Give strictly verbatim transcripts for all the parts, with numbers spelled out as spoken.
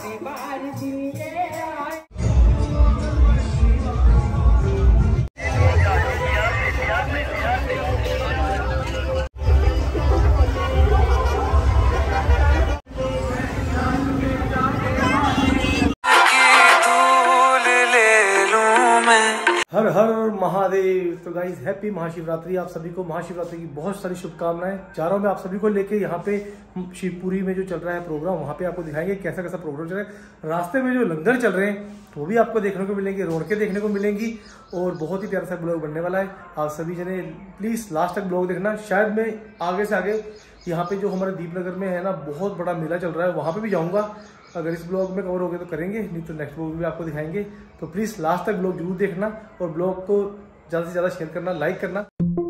हर हर महादेव। तो guys happy Mahashivratri. आप सभी को महाशिवरात्रि की बहुत सारी शुभकामनाएं। जा रहा हूं मैं आप सभी को लेके यहाँ पे शिवपुरी में जो चल रहा है प्रोग्राम, वहाँ पे आपको दिखाएंगे कैसा कैसा प्रोग्राम चल रहा है। रास्ते में जो लंगर चल रहे हैं वो भी आपको देखने को मिलेंगे, रौनकें देखने को मिलेंगी और बहुत ही प्यारा सा ब्लॉग बनने वाला है। आप सभी जने प्लीज लास्ट तक ब्लॉग देखना। शायद मैं आगे से आगे यहाँ पे जो हमारे दीपनगर में है ना बहुत बड़ा मेला चल रहा है, वहाँ पे भी जाऊँगा। अगर इस ब्लॉग में कवर हो गया तो करेंगे, नहीं तो नेक्स्ट ब्लॉग में भी आपको दिखाएंगे। तो प्लीज़ लास्ट तक ब्लॉग जरूर देखना और ब्लॉग को ज़्यादा से ज़्यादा शेयर करना, लाइक करना।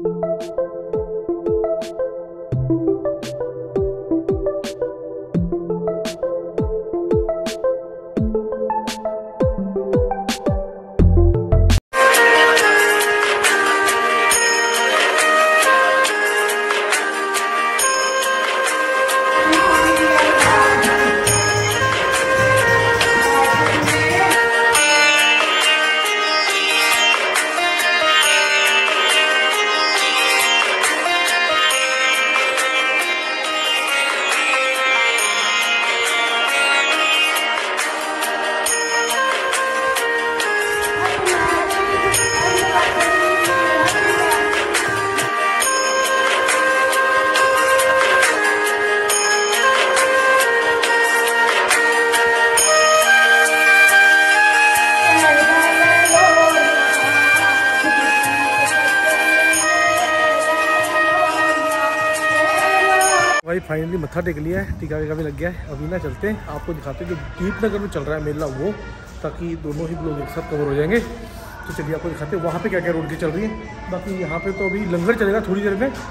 भाई फाइनली मत्था टेक लिया है, टीका वीका भी लग गया है। अभी ना चलते हैं, आपको दिखाते हैं जो दीपनगर में चल रहा है मेला वो, ताकि दोनों ही लोग एक साथ कवर हो जाएंगे। तो चलिए आपको दिखाते हैं वहाँ पे क्या क्या रोड की चल रही है। बाकी यहाँ पे तो अभी लंगर चलेगा थोड़ी देर में।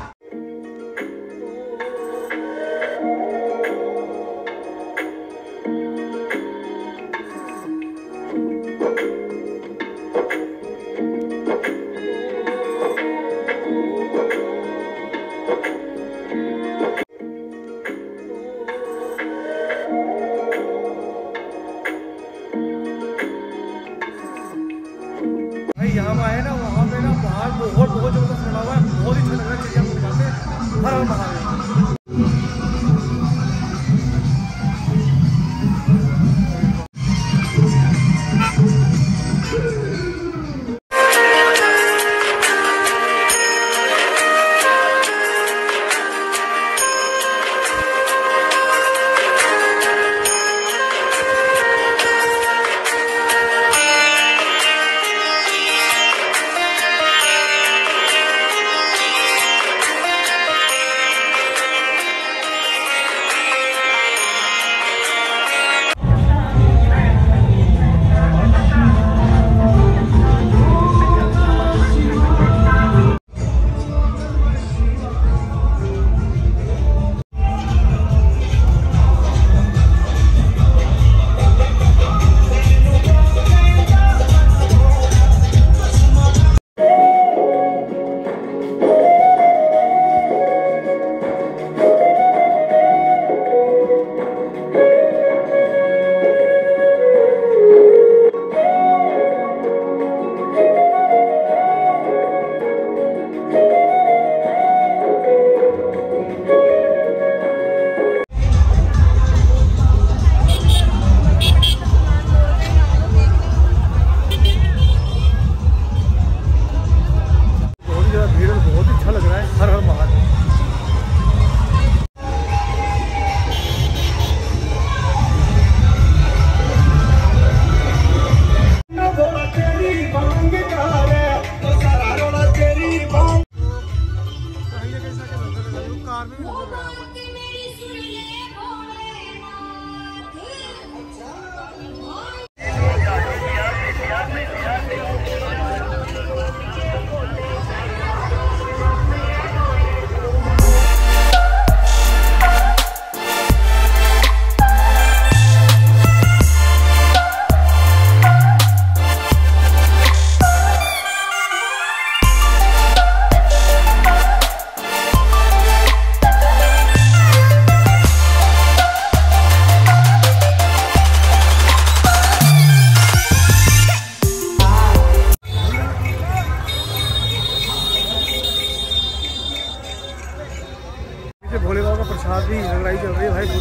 यहाँ आए ना, वहाँ पे ना बाहर बहुत बहुत जबरदस्त बना हुआ है, बहुत ही अच्छा लग रहा है।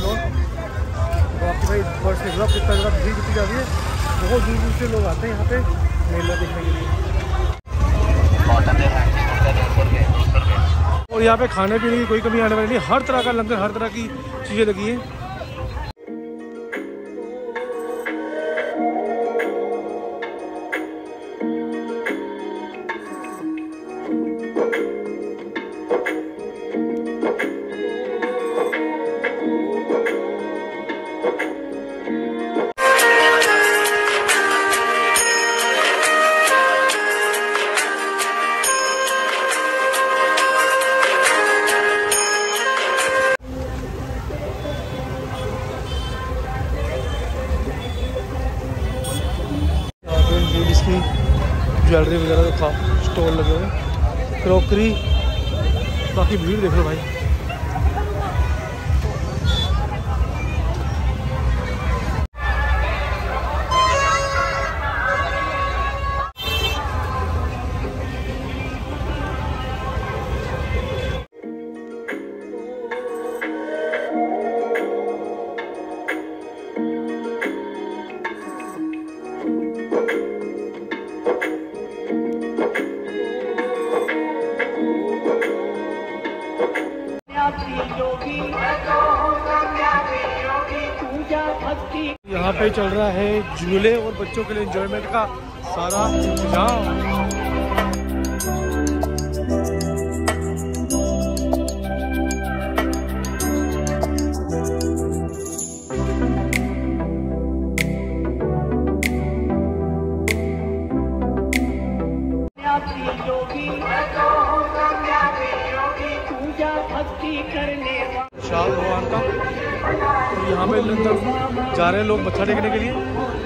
और बाकी भाई फर्स्ट से ब्लॉक कितना ज़्यादा भीड़ कितनी जा रही है, बहुत दूर दूर से लोग आते हैं यहाँ पे मेला देखने के लिए। और यहाँ पे खाने पीने की कोई कमी आने वाली नहीं, हर तरह का लंगर, हर तरह की चीज़ें लगी हैं। ज्वेलरी वगैरह का स्टॉल लगे हुए, क्रॉकरी, बाकी भीड़ देख लो भाई। यहाँ पे चल रहा है झूले और बच्चों के लिए एंजॉयमेंट का सारा इंतजाम। शाह भगवान का, तो यहाँ पे अंदर जा रहे हैं लोग मत्था टेकने के लिए।